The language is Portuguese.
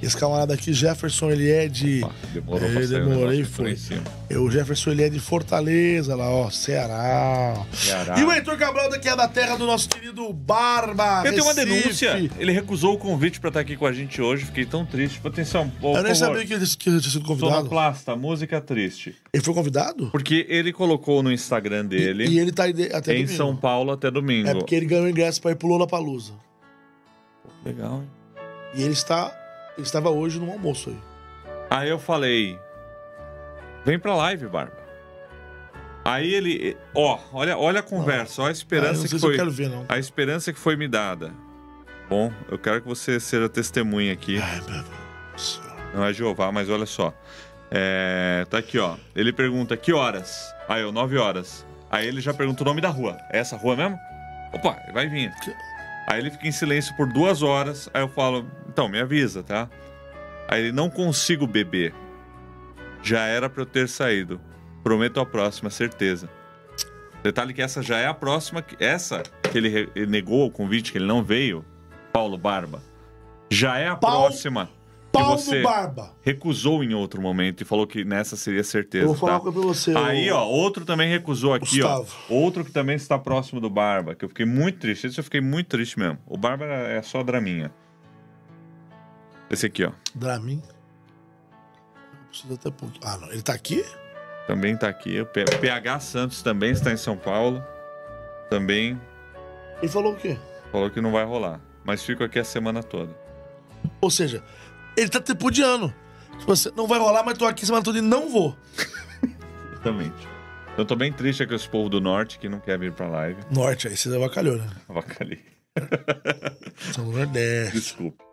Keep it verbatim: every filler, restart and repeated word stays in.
Esse camarada aqui, Jefferson, ele é de... Opa, demorou ele pra sair o demorei, negócio, foi. em cima. O Jefferson, ele é de Fortaleza, lá, ó, Ceará. Ceará. E o Heitor Cabral, daqui é da terra do nosso querido Barba, Eu tenho uma Recife. denúncia. Ele recusou o convite pra estar aqui com a gente hoje. Fiquei tão triste. Atenção, por Eu nem favor. sabia que ele, que ele tinha sido convidado. Sonoplasta, música triste. Ele foi convidado? Porque ele colocou no Instagram dele, E, e ele tá aí de- até em domingo. São Paulo até domingo. É porque ele ganhou ingresso pra ir pro Lollapalooza. Legal, hein? E ele está... Ele estava hoje no almoço aí. Aí eu falei, vem pra live, Barba. Aí ele, ó, olha, olha a conversa, olha a Ah, eu esperança não sei que se eu foi, quero ver, não. a esperança que foi me dada. Bom, eu quero que você seja testemunha aqui. Ai, meu Deus. Não é Jeová, mas olha só. É, tá aqui, ó. Ele pergunta, que horas? Aí eu, nove horas. Aí ele já pergunta o nome da rua. É essa rua mesmo? Opa, vai vir. Aí ele fica em silêncio por duas horas. Aí eu falo, então, me avisa, tá? Aí ele, não consigo beber. Já era pra eu ter saído. Prometo a próxima, certeza. Detalhe que essa já é a próxima. Essa que ele, re- ele negou o convite, que ele não veio, Paulo Barba, já é a Paulo- próxima que Paulo você Barba. recusou em outro momento e falou que nessa seria certeza. Eu vou falar tá? uma coisa pra você. Aí, ô- ó, outro também recusou aqui, Gustavo. ó. Outro que também está próximo do Barba, que eu fiquei muito triste. Esse eu fiquei muito triste mesmo. O Barba é só draminha. Esse aqui, ó. Dramin. Precisa até pouco. Ah, não. Ele tá aqui? Também tá aqui. O P- PH Santos também está em São Paulo. Também Ele falou o quê? falou que não vai rolar. Mas fico aqui a semana toda. Ou seja, ele tá tripudiando. Você não vai rolar, mas tô aqui semana toda e não vou. Exatamente. Eu tô bem triste com esse povo do norte que não quer vir pra live. Norte, aí você avacalhou, né? Avacalhei. São do Nordeste. Desculpa.